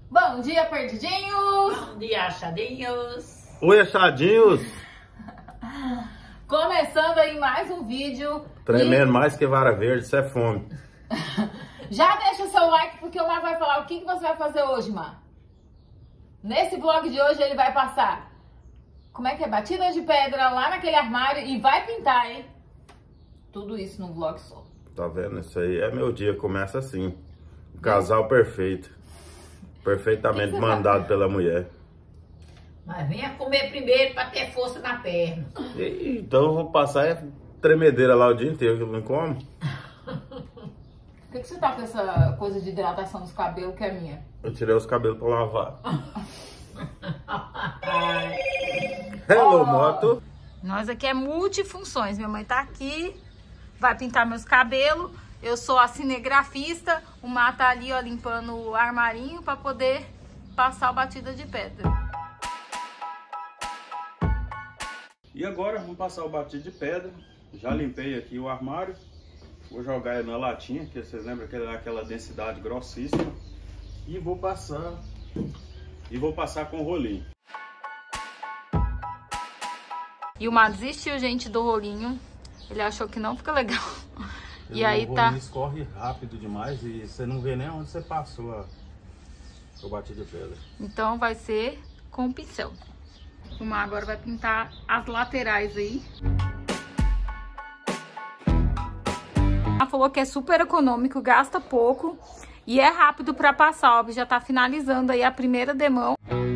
Bom dia, perdidinhos! Bom dia, achadinhos! Oi, achadinhos! Começando aí mais um vídeo. Tremendo mais que vara verde, isso é fome. Já deixa o seu like porque o Mar vai falar o que você vai fazer hoje, Mar. Nesse vlog de hoje ele vai passar, como é que é? Batida de pedra lá naquele armário e vai pintar, hein? Tudo isso num vlog só. Tá vendo? Isso aí é meu dia, começa assim. O casal perfeito. Perfeitamente mandado pela mulher. Mas venha comer primeiro pra ter força na perna. Então eu vou passar tremedeira lá o dia inteiro, que eu não como. Por que você tá com essa coisa de hidratação dos cabelos que é minha? Eu tirei os cabelos pra lavar. Hello, moto! Nós aqui é multifunções. Minha mãe tá aqui, vai pintar meus cabelos. Eu sou a cinegrafista. O Mar tá ali, ó, limpando o armarinho pra poder passar o batida de pedra. E agora vamos passar o batido de pedra. Já limpei aqui o armário. Vou jogar ele na latinha, que vocês lembram que é aquela densidade grossíssima. E vou passar com o rolinho. E o Mar desistiu, gente, do rolinho. Ele achou que não fica legal. E aí o rolinho escorre rápido demais e você não vê nem onde você passou o batido de pedra. Então vai ser com o pincel. O Mar agora vai pintar as laterais aí. Ela falou que é super econômico, gasta pouco e é rápido pra passar, ó. Já tá finalizando aí a primeira demão.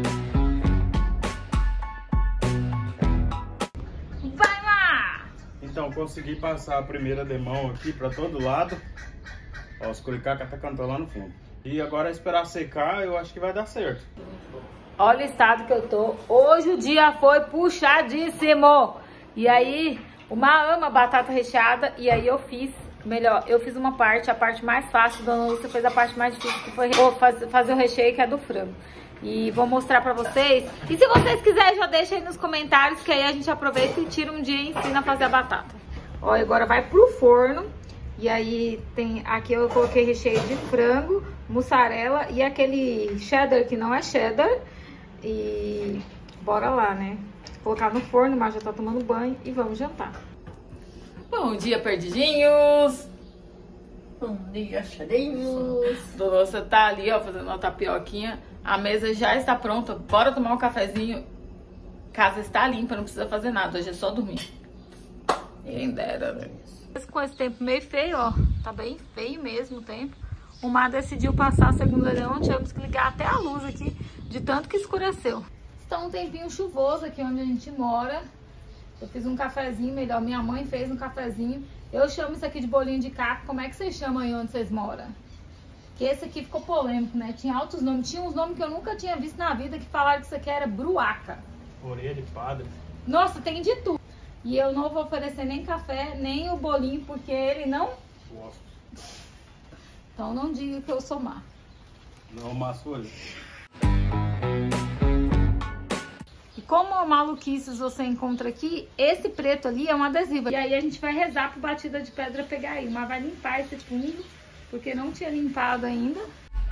Vai lá! Então, consegui passar a primeira demão aqui pra todo lado. Ó, os curicacas tá cantando lá no fundo. E agora é esperar secar, eu acho que vai dar certo. Olha o estado que eu tô. Hoje o dia foi puxadíssimo. E aí, o Mar ama batata recheada e aí eu fiz... Melhor, eu fiz uma parte, a parte mais fácil, Dona Lúcia fez a parte mais difícil, que foi fazer o recheio, que é do frango. E vou mostrar pra vocês. E se vocês quiserem, já deixa aí nos comentários, que aí a gente aproveita e tira um dia e ensina a fazer a batata. Ó, agora vai pro forno. E aí tem, aqui eu coloquei recheio de frango, mussarela e aquele cheddar que não é cheddar. E bora lá, né? Vou colocar no forno, mas já tá tomando banho e vamos jantar. Bom dia, perdidinhos! Bom dia, achadinhos! Dona Lúcia tá ali, ó, fazendo uma tapioquinha. A mesa já está pronta. Bora tomar um cafezinho. Casa está limpa, não precisa fazer nada. Hoje é só dormir. Quem dera, né? Com esse tempo meio feio, ó. Tá bem feio mesmo o tempo. O Mar decidiu passar a segunda de ontem. Tivemos que ligar até a luz aqui, de tanto que escureceu. Está um tempinho chuvoso aqui onde a gente mora. Eu fiz um cafezinho, melhor, minha mãe fez um cafezinho. Eu chamo isso aqui de bolinho de caco. Como é que vocês chamam aí onde vocês moram? Que esse aqui ficou polêmico, né? Tinha altos nomes. Tinha uns nomes que eu nunca tinha visto na vida, que falaram que isso aqui era bruaca. Orelha de padre. Nossa, tem de tudo. E eu não vou oferecer nem café, nem o bolinho, porque ele não... Gosto. Então não diga que eu sou má. Não, mas hoje. Como maluquices você encontra aqui, esse preto ali é um adesivo. E aí a gente vai rezar pro batida de pedra pegar aí. Mas vai limpar esse fundo, porque não tinha limpado ainda.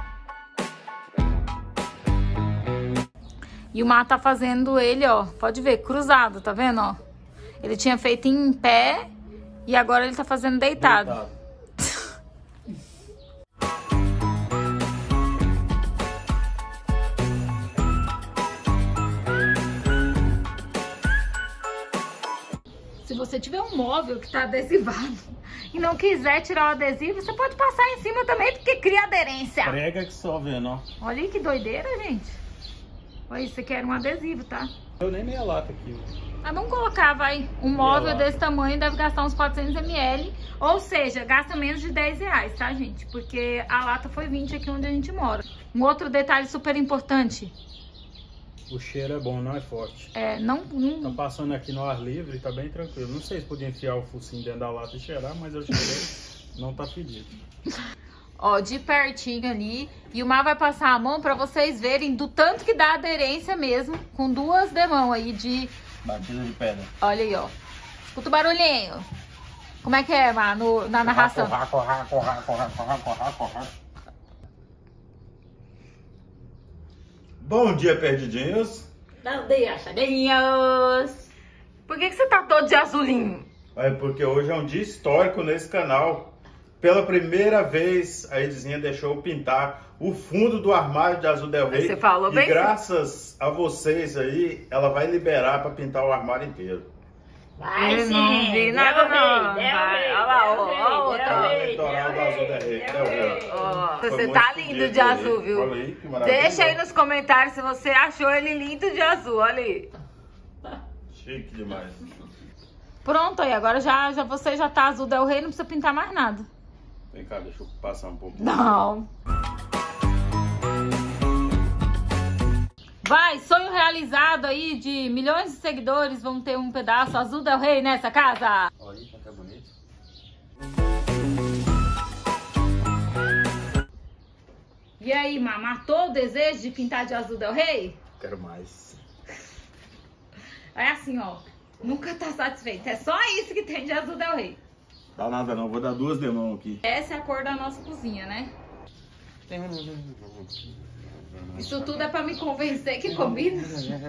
E o Mar tá fazendo ele, ó, pode ver, cruzado, tá vendo, ó? Ele tinha feito em pé e agora ele tá fazendo deitado. Se você tiver um móvel que tá adesivado e não quiser tirar o adesivo, você pode passar em cima também, porque cria aderência. Prega que só vendo, ó. Olha aí que doideira, gente. Olha, isso aqui era um adesivo, tá? Eu nem meia lata aqui. Mas vamos colocar, vai, um móvel desse tamanho deve gastar uns 400 ml, ou seja, gasta menos de 10 reais, tá, gente? Porque a lata foi 20 aqui onde a gente mora. Um outro detalhe super importante. O cheiro é bom, não é forte. É, não... Tá passando aqui no ar livre, tá bem tranquilo. Não sei se podia enfiar o focinho dentro da lata e cheirar, mas eu cheirei, não tá fedido. Ó, de pertinho ali. E o Mar vai passar a mão pra vocês verem do tanto que dá aderência mesmo, com duas demãos aí de... Batida de pedra. Olha aí, ó. Escuta o barulhinho. Como é que é, Mar, na narração? Corra. Bom dia, perdidinhos. Bom dia, achadinhos. Por que você tá todo de azulinho? É porque hoje é um dia histórico nesse canal. Pela primeira vez, a Edizinha deixou eu pintar o fundo do armário de Azul Del Rey. Você falou bem. E graças a vocês aí, ela vai liberar para pintar o armário inteiro. Vai Eu sim. não vi nada não. Vai, olha lá, ó, Tá, eleitoral do Azul Del Rey. Del Rey. ó. Foi Você muito tá lindo bonito de aí. azul, viu? Olha aí, que maravilha. Deixa aí nos comentários se você achou ele lindo de azul, olha aí. Chique demais. Pronto aí, agora você já tá Azul Del Rey, não precisa pintar mais nada. Vem cá, deixa eu passar um pouco. Não. Vai, sonho realizado aí de milhões de seguidores vão ter um pedaço Azul Del Rey nessa casa. Olha aí, tá bonito. E aí, Má, matou o desejo de pintar de Azul Del Rey? Quero mais. É assim, ó, nunca tá satisfeito. É só isso que tem de Azul Del Rey. Dá nada não, vou dar duas de mão aqui. Essa é a cor da nossa cozinha, né? Isso tudo é pra me convencer que combina.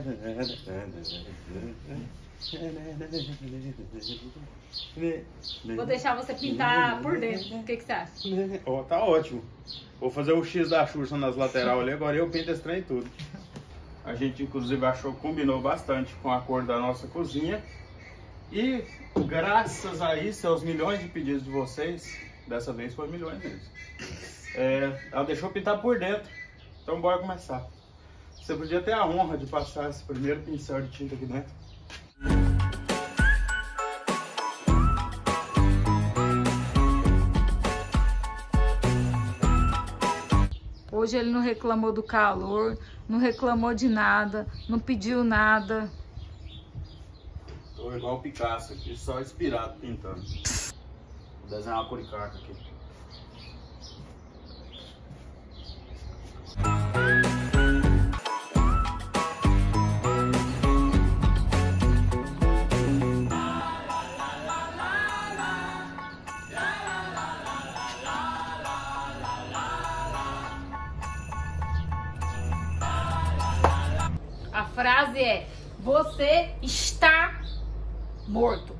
Vou deixar você pintar por dentro. O que você acha? Ó, tá ótimo. Vou fazer o X da Xuxa nas laterais ali, agora eu pinto esse trem tudo. A gente inclusive achou que combinou bastante com a cor da nossa cozinha. E graças a isso, aos milhões de pedidos de vocês, dessa vez foi milhões mesmo. Ela deixou pintar por dentro. Então bora começar. Você podia ter a honra de passar esse primeiro pincel de tinta aqui dentro. Hoje ele não reclamou do calor, não reclamou de nada, não pediu nada. Tô igual o Picasso aqui, só inspirado pintando. Vou desenhar uma coricarta aqui. A frase é: você está morto.